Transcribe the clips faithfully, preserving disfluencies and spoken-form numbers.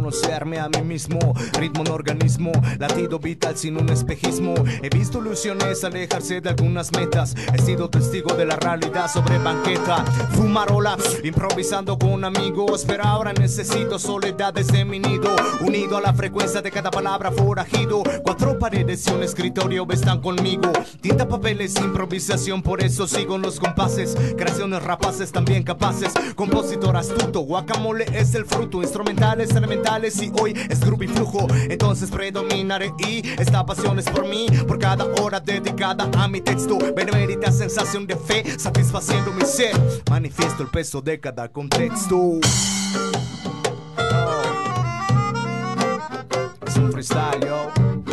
conocerme a mí mismo. Ritmo en organismo, latido vital sin un espejismo. He visto ilusiones alejarse de algunas metas. He sido testigo de la realidad sobre banqueta. Fumarola, improvisando con amigos, pero ahora necesito soledad desde mi nido. Unido a la frecuencia de cada palabra forajido. Cuatro paredes y un escritorio están conmigo. Tinta, papeles, improvisación, por eso sigo en los compases. Creaciones rapaces también capaces. Compositor astuto, guacamole es el fruto. Instrumentales, elementales y hoy es groove y flujo. Entonces predominaré y esta pasión es por mí. Por cada hora dedicada a mi texto. Benemérita sensación de fe, satisfaciendo mi ser. Manifiesto el peso de cada contexto. Oh. Es un freestyle, yo.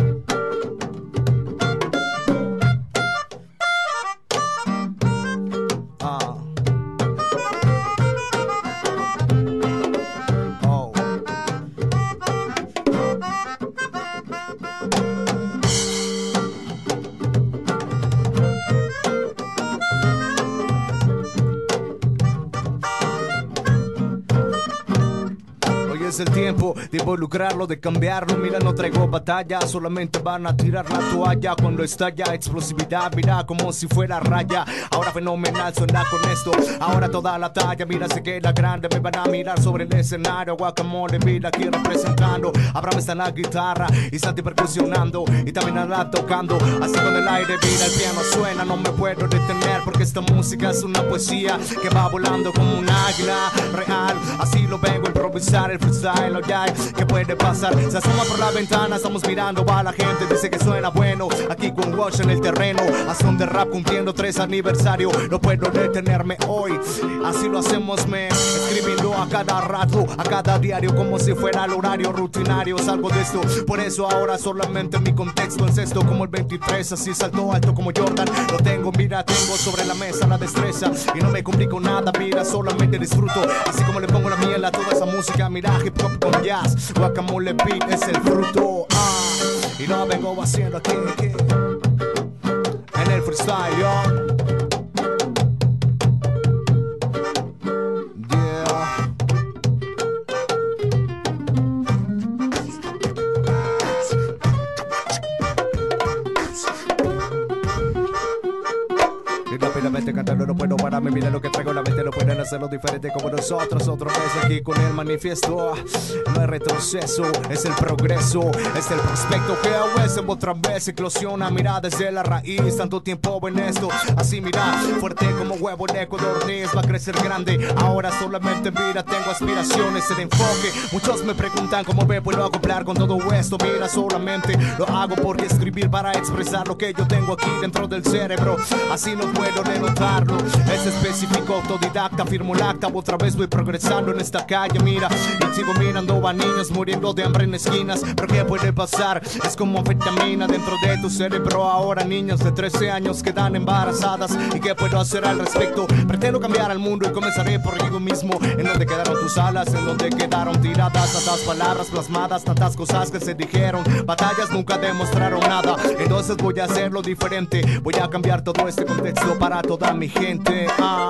Es el tiempo de involucrarlo, de cambiarlo. Mira, no traigo batalla, solamente van a tirar la toalla cuando estalla. Explosividad, mira como si fuera raya. Ahora fenomenal suena con esto, ahora toda la talla. Mira, se queda grande, me van a mirar sobre el escenario. Guacamole, mira aquí representando. Abraham está en la guitarra y Santi percusionando y también anda tocando. Así con el aire, mira, el piano suena. No me puedo detener porque esta música es una poesía que va volando como un águila real. Así lo vengo a improvisar el freestyle. ¿Qué puede pasar? Se asoma por la ventana, estamos mirando a la gente. Dice que suena bueno, aquí con Wash en el terreno. A son de rap cumpliendo tres aniversario. No puedo detenerme hoy, así lo hacemos, me escribiendo a cada rato, a cada diario, como si fuera el horario rutinario. Salgo de esto, por eso ahora solamente mi contexto es esto. Como el veintitrés, así salto alto como Jordan. Lo tengo, mira, tengo sobre la mesa la destreza. Y no me complico nada, mira, solamente disfruto. Así como le pongo la miel a toda esa música, mira, hip hop con jazz, guacamole beat es el fruto, ah, y lo vengo haciendo aquí, aquí en el freestyle, yo. Yeah. Y rápidamente cantando no puedo pararme. Mira lo que traigo en la mente, no pueden hacerlo diferente como nosotros. Otro mes aquí con el manifiesto. No hay retroceso, es el progreso. Es el prospecto que a veces otra vez eclosiona. Mira desde la raíz, tanto tiempo en esto. Así mira, fuerte como huevo en codorniz. Va a crecer grande, ahora solamente mira, tengo aspiraciones, el enfoque. Muchos me preguntan cómo me puedo acoplar con todo esto. Mira, solamente lo hago porque escribir para expresar lo que yo tengo aquí dentro del cerebro. Así no puedo denotarlo, es específico, autodidacta, firmo el acta. Otra vez voy progresando en esta calle, mira, y sigo mirando a niños muriendo de hambre en esquinas. Pero ¿qué puede pasar? Es como anfetamina dentro de tu cerebro. Ahora niñas de trece años quedan embarazadas. ¿Y qué puedo hacer al respecto? Pretendo cambiar al mundo y comenzaré por yo mismo. En donde quedaron tus alas, en donde quedaron tiradas tantas palabras plasmadas, tantas cosas que se dijeron. Batallas nunca demostraron nada, entonces voy a hacerlo diferente. Voy a cambiar todo este contexto para toda mi gente. Ah.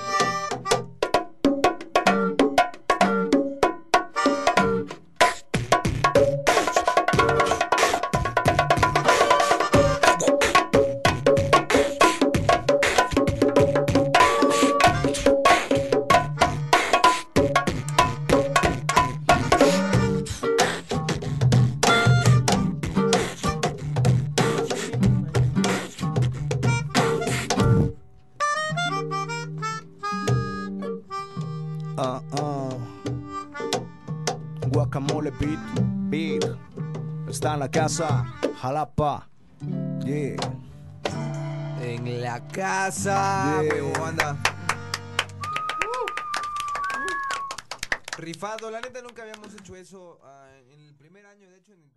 Uh, uh. Guacamole beat, beat. Está en la casa, Jalapa. Yeah. En la casa, Yeah. huevo, banda. Rifado, la neta nunca habíamos hecho eso. Uh, en el primer año, de hecho, en el